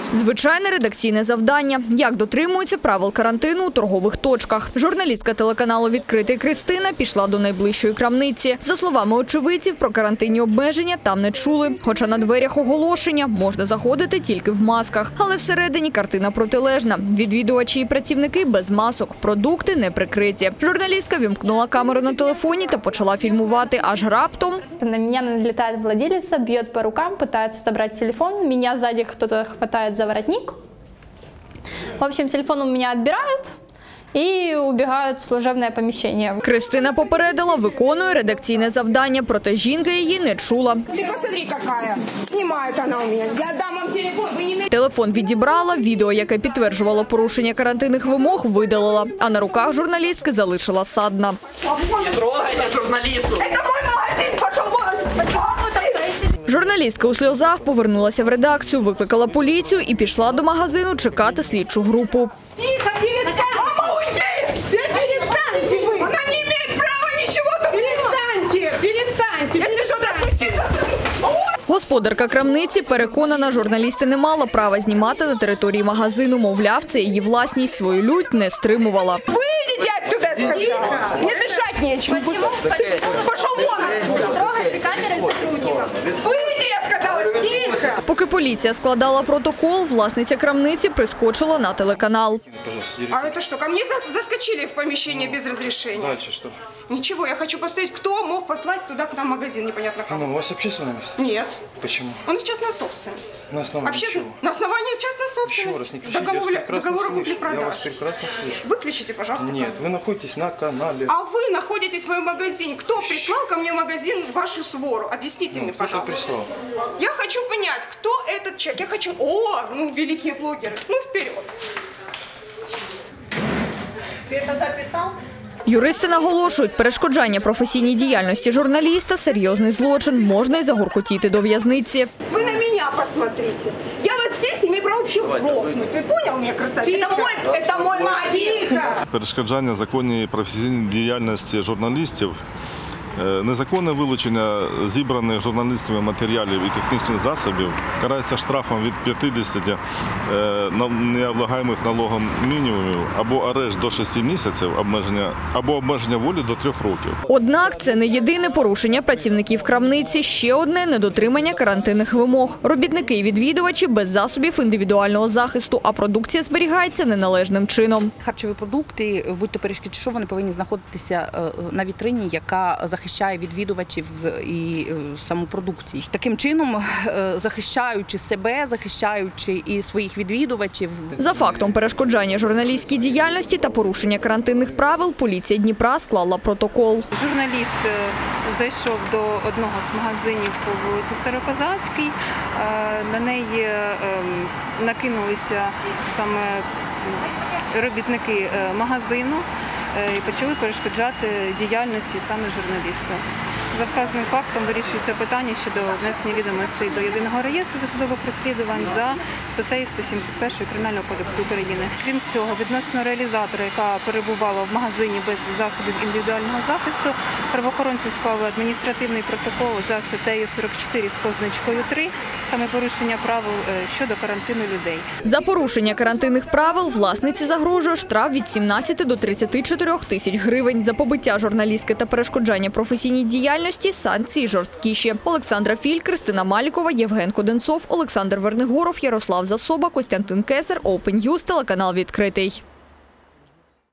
Звичайне редакційне завдання – як дотримуються правил карантину у торгових точках. Журналістка телеканалу «Відкритий» Кристина пішла до найближчої крамниці. За словами очевидців, про карантинні обмеження там не чули. Хоча на дверях оголошення – можна заходити тільки в масках. Але всередині картина протилежна. Відвідувачі і працівники без масок, продукти не прикриті. Журналістка вімкнула камеру на телефоні та почала фільмувати, аж раптом. На меня налетает владелица, бьет по рукам, пытается забрать телефон. Меня сзади кто-то хватает за воротник. В общем, телефон у меня отбирают і убігають в служебне поміщення. Кристина попередила, виконує редакційне завдання, проте жінка її не чула. Ти посмотри, яка. Знімає вона у мене. Я дам вам телефон, ви не... Телефон відібрала, відео, яке підтверджувало порушення карантинних вимог, видалила. А на руках журналістки залишила садна. Не трогайте журналісту! Це мой магазин, пішов вон! Журналістка у сльозах повернулася в редакцію, викликала поліцію і пішла до магазину чекати слідчу групу. Тихо, перестань! Мама, уйди! Перестаньте вы! Она не имеет права ничего там! Перестаньте! Если что-то случится... Господарка крамниці переконана, журналісти не мала права знімати на території магазину. Мовляв, це її власність, свою лють не стримувала. Выйдите отсюда, сказала! Не дышать нечем! Пошел вон отсюда! Трогайте камери сотрудників. Выйди, я сказала! Тихо! Поки поліція складала протокол, власниця крамниці прискочила на телеканал. А это что, ко мне заскочили в помещение без разрешения? Дальше что? Ничего, я хочу посмотреть, кто мог послать туда к нам магазин, непонятно кому. У вас общественное место? Нет. Почему? Он частная собственность. На основании чего? На основании частной Еще раз собственности. не кричите, Договор Я вас купли-продажи. прекрасно слышу. Выключите, пожалуйста. Нет, камеру. вы находитесь на канале. А вы находитесь в моем магазине. Кто прислал ко мне в магазин вашу свору? Объясните мне, Кто пожалуйста. прислал? Я хочу понять, кто этот человек. Я хочу... О, ну, великие блогеры. Ну, вперед. Ты это записал? Юристи наголошують, перешкоджання професійній діяльності журналіста – серйозний злочин, можна й загуркотіти до в'язниці. Вы на меня посмотрите. Я вот здесь имею право вообще грохнуть. Ты понял меня, красавица? Это мой магазин. Перешкоджання законній професійній діяльності журналістів, незаконне вилучення зібраних журналістами матеріалів і технічних засобів карається штрафом від 50 необлагаємих налогом мінімумів або арешт до 6 місяців, або обмеження волі до 3 років. Однак це не єдине порушення працівників крамниці, ще одне – недотримання карантинних вимог. Робітники і відвідувачі без засобів індивідуального захисту, а продукція зберігається неналежним чином. Харчові продукти, будь-то пиріжки чи що, вони повинні знаходитися на вітрині, яка захищає відвідувачів і саму продукцію. Таким чином, захищаючи себе, захищаючи і своїх відвідувачів. За фактом перешкоджання журналістській діяльності та порушення карантинних правил поліція Дніпра склала протокол. Журналіст зайшов до одного з магазинів по вулиці Старокозацькій. На неї накинулися саме робітники магазину і почали перешкоджати діяльності саме журналіста. За вказаним фактом вирішується питання щодо внесення відомостей до єдиного реєстру досудових розслідувань за статтею 171 Кримінального кодексу України. Крім цього, відносно реалізатора, яка перебувала в магазині без засобів індивідуального захисту, правоохоронці склали адміністративний протокол за статтею 44 з позначкою 3, саме порушення правил щодо карантину людей. За порушення карантинних правил власниці загрожує штраф від 17 до 34 тисяч гривень. За побиття журналістки та перешкоджання професійній діяльності санкції жорсткіші. Олександра Філь, Кристина Малікова, Євген Коденцов, Олександр Вернигоров, Ярослав Засоба, Костянтин Кесар, Open News, телеканал «Відкритий».